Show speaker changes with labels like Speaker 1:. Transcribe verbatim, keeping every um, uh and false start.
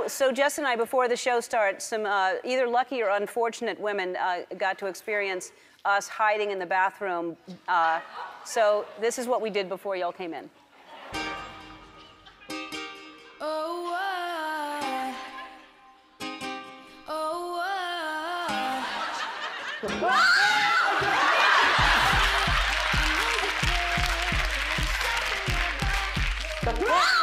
Speaker 1: so Jess and I, before the show starts, some uh, either lucky or unfortunate women uh, got to experience us hiding in the bathroom. Uh, so this is what we did before y'all came in.
Speaker 2: Oh, uh, oh, uh.